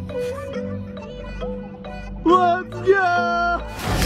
Let's go!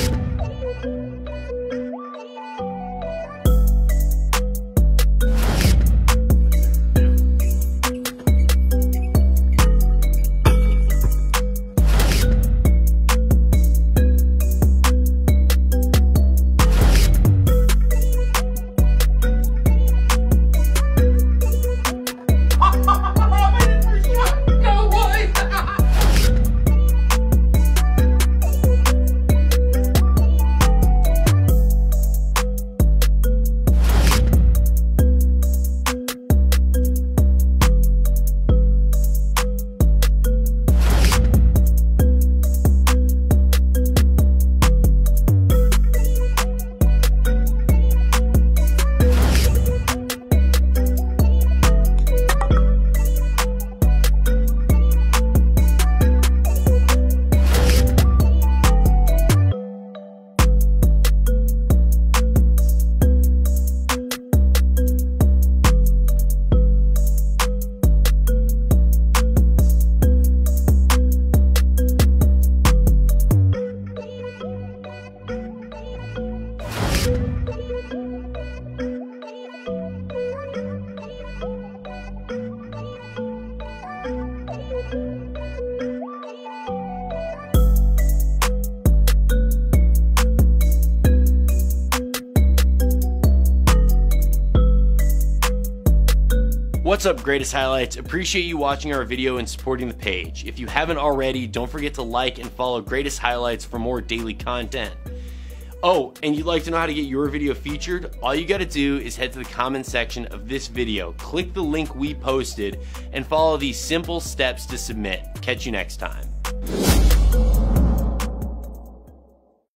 What's up, Greatest Highlights? Appreciate you watching our video and supporting the page. If you haven't already, don't forget to like and follow Greatest Highlights for more daily content. Oh, and you'd like to know how to get your video featured? All you gotta do is head to the comment section of this video, click the link we posted, and follow these simple steps to submit. Catch you next time.